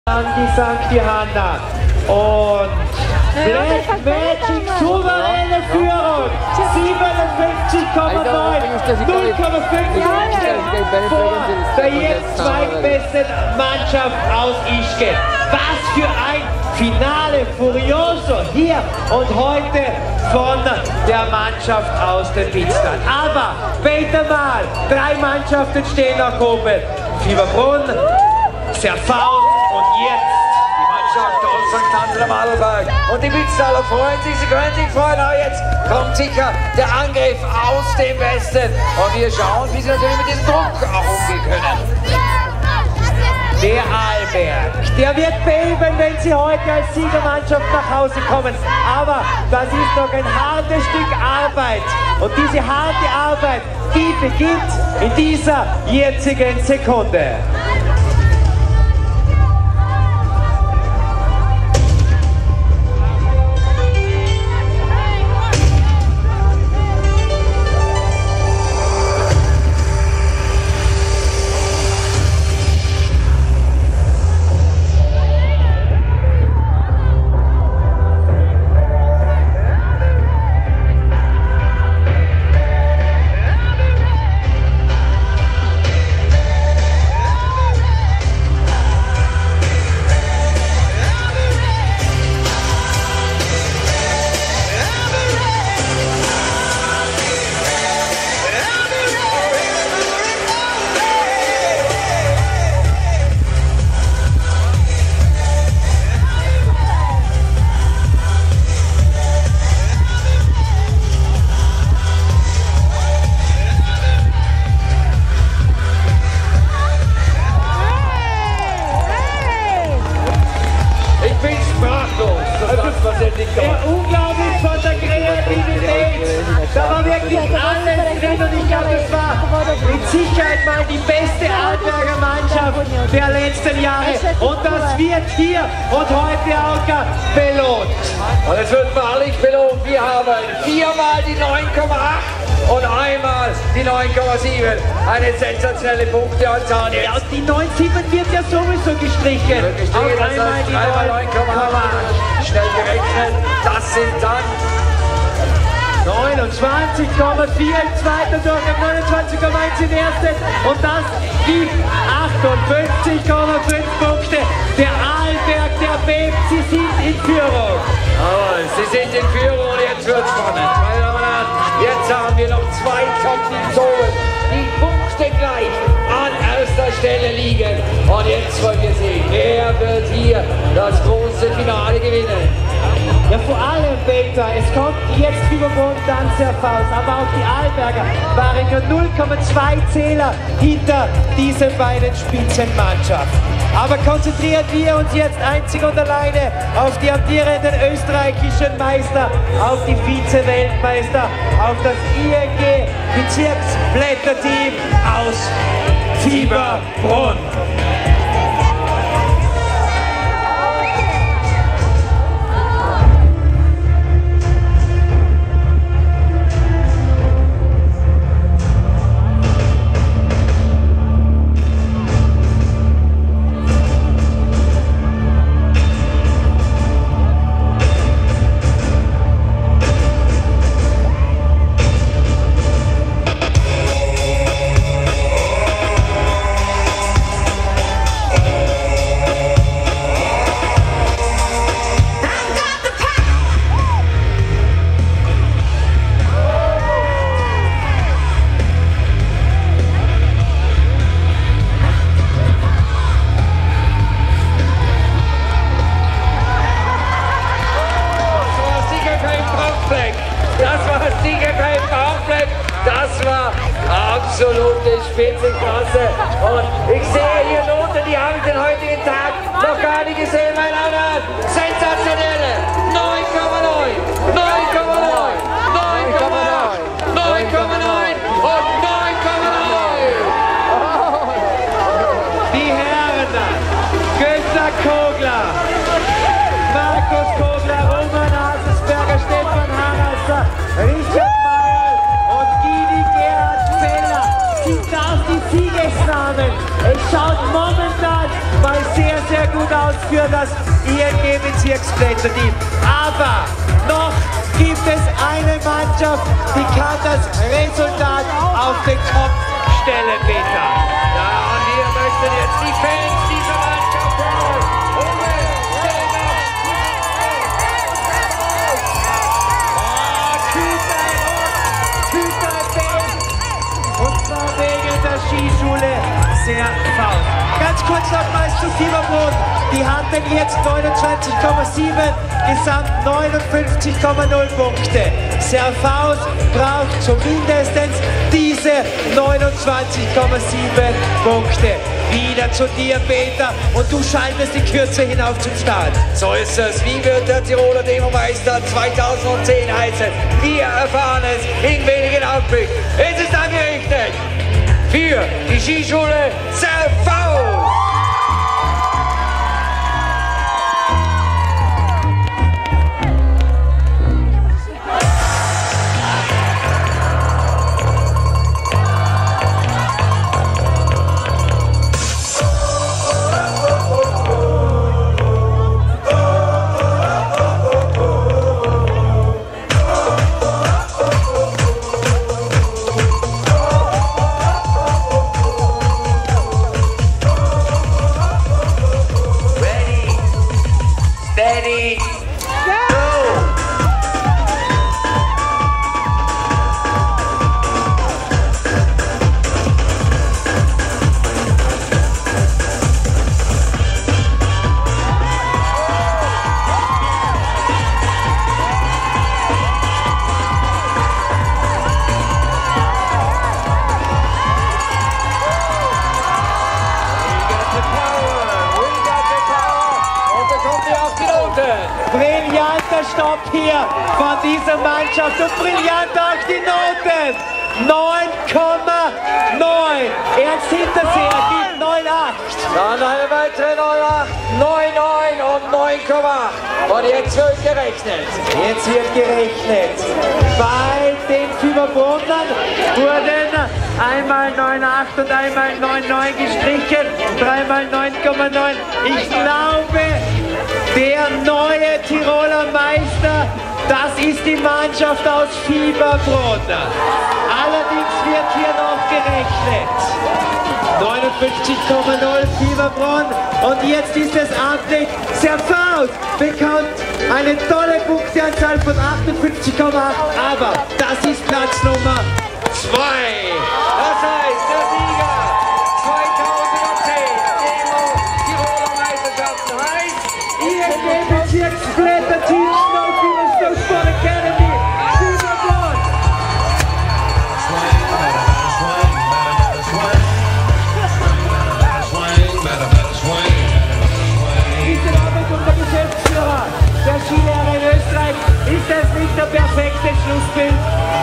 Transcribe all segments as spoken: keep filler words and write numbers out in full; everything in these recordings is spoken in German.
an die Sankt Johanna. Und Black Magic souveräne Führung. siebenundfünfzig Komma neun, null Komma fünf vor der jetzt zweitbesten Mannschaft aus Ischgl. Was für ein Finale Furioso hier und heute von der Mannschaft aus dem Pitztal. Aber weiter mal, drei Mannschaften stehen nach oben. Fieberbrunn, Zerfaun und jetzt die Mannschaft aus Sankt Hans am Adelberg. Und die Pitztaler freuen sich, sie können sich freuen. Aber jetzt kommt sicher der Angriff aus dem Westen. Und wir schauen, wie sie natürlich mit diesem Druck auch umgehen können. Der Arlberg, der wird beben, wenn sie heute als Siegermannschaft nach Hause kommen. Aber das ist noch ein hartes Stück Arbeit. Und diese harte Arbeit, die beginnt in dieser jetzigen Sekunde. Unglaublich von der Kreativität. Da war wirklich alles drin und ich glaube, das war mit Sicherheit mal die beste Arlberger Mannschaft der letzten Jahre. Und das wird hier und heute auch belohnt. Und es wird wahrlich belohnt. Wir haben viermal die neun Komma acht und einmal die neun Komma sieben. Eine sensationelle Punkteanzahl. Ja, die neun Komma sieben wird ja sowieso gestrichen. Auch einmal die neun Komma acht. Schnell gerechnet, das sind dann neunundzwanzig Komma vier im zweiten Durchgang, neunundzwanzig Komma eins im ersten und das gibt achtundfünfzig Komma fünf Punkte. Der Arlberg, der bebt, sie sind in Führung. Oh, sie sind in Führung und jetzt wird spannend. Meine Damen und Herren, jetzt haben wir noch zwei Top-Teams, die Punkte gleich an erster Stelle liegen. Und jetzt wollen wir sehen, wer wird hier das große Finale gewinnen. Ja, vor allem, Peter, es kommt jetzt Fieberbrunn, dann Zerfaus, aber auch die Arlberger waren nur null Komma zwei Zähler hinter diesen beiden Spitzenmannschaften. Aber konzentrieren wir uns jetzt einzig und alleine auf die amtierenden österreichischen Meister, auf die Vize-Weltmeister, auf das I N G-Bezirksblätterteam aus Fieberbrunn. Absolute Spitzenklasse. Und ich sehe hier Noten, die habe ich den heutigen Tag noch gar nicht gesehen, meine Damen und Herren. Sensationelle neun Komma neun, neun Komma neun, neun Komma acht, neun Komma neun und neun Komma neun. Die Herren, Günther Kogler, Markus Kogler, Roman Haselsberger, Stefan Haralser, Richard Meyer und Gidi Gerhard Feller sind das die Siegesnamen. Es schaut momentan mal sehr, sehr gut aus für das I N G-Bezirksblätterteam. Aber noch gibt es eine Mannschaft, die kann das Resultat auf den Kopf stellen, Peter. Ja, und wir möchten jetzt die Fans dieser Mannschaft hören. Und zwar wegen der Skischule sehr faul. Ganz kurz nochmals zu Fieberbrunn. Die hatten jetzt neunundzwanzig Komma sieben, gesamt neunundfünfzig Komma null Punkte. Serfaus braucht zumindest diese neunundzwanzig Komma sieben Punkte. Wieder zu dir, Peter, und du schaltest die Kürze hinauf zum Start. So ist es. Wie wird der Tiroler Demo-Meister zweitausendzehn heißen? Wir erfahren es in wenigen Augenblicken. Es ist angerichtet für die Skischule Serfaus. Ready, go! Brillanter Stopp hier von dieser Mannschaft und brillant auch die Noten. neun Komma neun. Ernst Hinterseher gibt neun Komma acht. Dann eine weitere neun Komma acht, neun Komma neun und neun Komma acht. Und jetzt wird gerechnet. Jetzt wird gerechnet. Bei den Fieberbrunnern wurden einmal neun Komma acht und einmal neun Komma neun gestrichen. Dreimal neun Komma neun. Ich glaube, der neue Tiroler Meister, das ist die Mannschaft aus Fieberbrunn. Allerdings wird hier noch gerechnet. neunundfünfzig Komma null Fieberbrunn und jetzt ist es amtlich. Serfaus bekommt eine tolle Punkteanzahl von achtundfünfzig Komma acht, aber das ist Platz Nummer zwei. Das heißt, der Sieger zweitausendzehn Demo Tiroler Meisterschaften heißt I N G-Bezirksblätterteam Snowfieber Snowsport Academy Fieberbrunn. Diese Arbeit unter Geschäftsführer der Skilehrer in Österreich, ist das nicht der perfekte Schlussbild?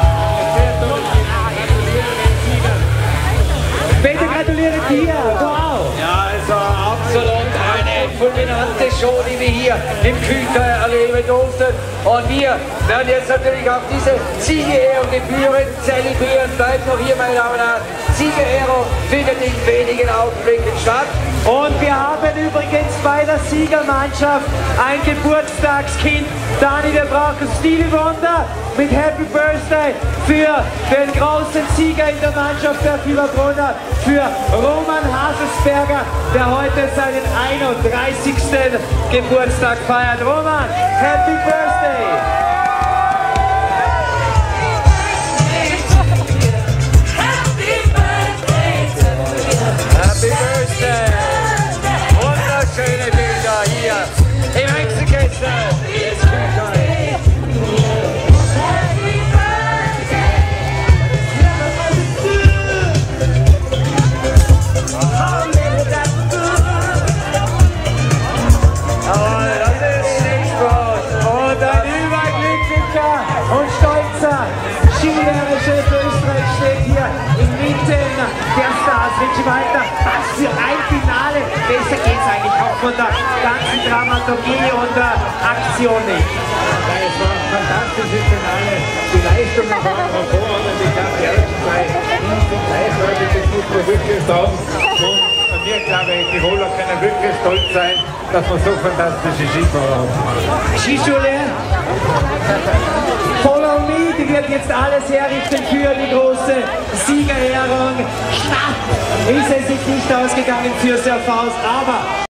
Bitte gratuliere dir, wow! Ja, also absolut eine fulminante Show, die wir hier im Küter erleben durften. Und wir werden jetzt natürlich auch diese Siegerehrung gebührend zelebrieren. Bleibt noch hier, meine Damen und Herren. Siegerehrung findet in wenigen Augenblicken statt. Und wir haben übrigens bei der Siegermannschaft ein Geburtstagskind. Dani, wir brauchen Stevie Wonder mit Happy Birthday für den großen Sieger in der Mannschaft der Fieberbrunner, für Roman Haselsberger, der heute seinen einunddreißigsten Geburtstag feiert. Roman, Happy Birthday! Happy Birthday! Wunderschöne Bilder hier im Hexenkessel des Küchers. Und stolzer Skilehrer-Chef Österreich steht hier inmitten der Stars. Richie Walter, was für ein Finale! Besser geht's eigentlich auch von der ganzen Dramaturgie und der Aktion nicht. fantastisch ist denn alle. Die Leistungen waren hervorragend. Ich glaube, die ersten zwei sind gleichwertig, das muss man wirklich sagen. Und wir, glaube ich, Tiroler können wirklich stolz sein, dass wir so fantastische Skifahrer haben. Skischule, Follow Me, die wird jetzt alles herrichten für die große Siegerehrung. Knapp ist es sich nicht ausgegangen für Sir Faust, aber